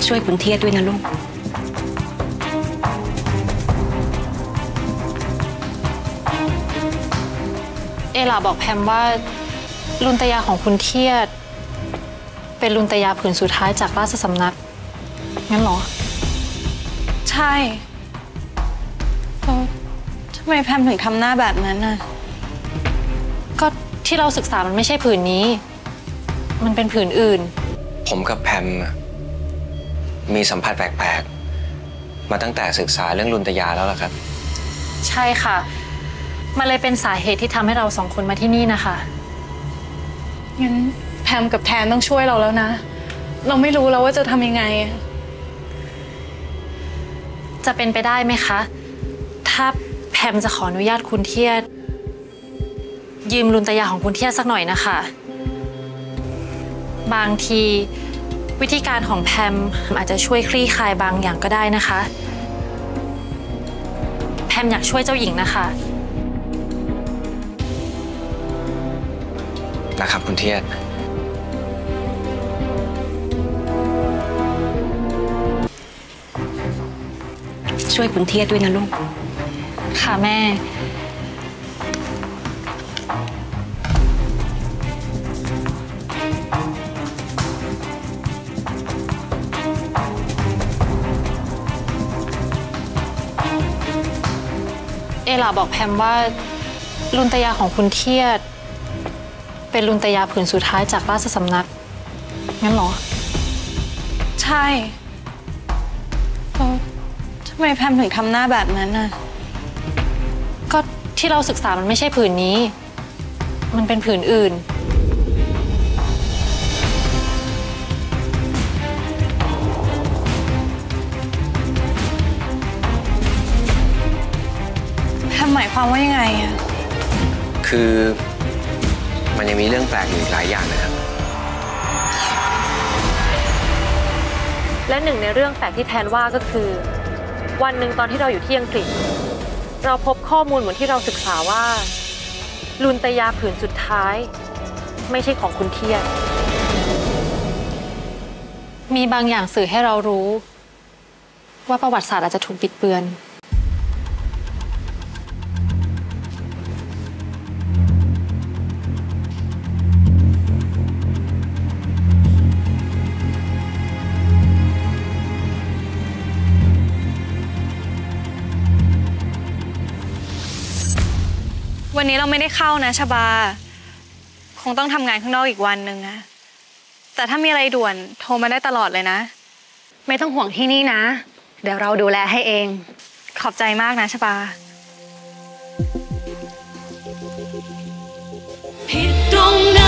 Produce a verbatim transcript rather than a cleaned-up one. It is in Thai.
ช่วยคุณเทียดด้วยนะลูกเอลาบอกแพมว่าลุนตยาของคุณเทียดเป็นลุนตยาผืนสุดท้ายจากราชสำนักงั้นเหรอใช่แล้วทำไมแพมถึงทำหน้าแบบนั้นน่ะก็ที่เราศึกษามันไม่ใช่ผืนนี้มันเป็นผืนอื่นผมกับแพมมีสัมผัสแปลกๆมาตั้งแต่ศึกษาเรื่องลุนตยาแล้วล่ะครับใช่ค่ะมันเลยเป็นสาเหตุที่ทำให้เราสองคนมาที่นี่นะคะงั้นแพมกับแทนต้องช่วยเราแล้วนะเราไม่รู้แล้วว่าจะทำยังไงจะเป็นไปได้ไหมคะถ้าแพมจะขออนุญาตคุณเทียดยืมลุนตยาของคุณเทียดสักหน่อยนะคะบางทีวิธีการของแพมอาจจะช่วยคลี่คลายบางอย่างก็ได้นะคะแพมอยากช่วยเจ้าหญิงนะคะนะครับคุณเทียดช่วยคุณเทียดด้วยนะลูกค่ะแม่เอลาบอกแพมว่าลุนตยาของคุณเทียดเป็นลุนตยาผืนสุดท้ายจากราชสำนักงั้นเหรอใช่แล้วทำไมแพมถึงทำหน้าแบบนั้นน่ะก็ที่เราศึกษามันไม่ใช่ผืนนี้มันเป็นผืนอื่นแพมหมายความว่ายังไงอะคือมันยังมีเรื่องแปลกอยู่อีกหลายอย่างนะครับและหนึ่งในเรื่องแปลกที่แทนว่าก็คือวันหนึ่งตอนที่เราอยู่ที่อังกฤษเราพบข้อมูลเหมือนที่เราศึกษาว่าลุนตยาผืนสุดท้ายไม่ใช่ของคุณเทียดมีบางอย่างสื่อให้เรารู้ว่าประวัติศาสตร์อาจจะถูกบิดเบือนวันนี้เราไม่ได้เข้านะชบาคงต้องทำงานข้างนอกอีกวันหนึ่งนะแต่ถ้ามีอะไรด่วนโทรมาได้ตลอดเลยนะไม่ต้องห่วงที่นี่นะเดี๋ยวเราดูแลให้เองขอบใจมากนะชบาผิดตรงไหน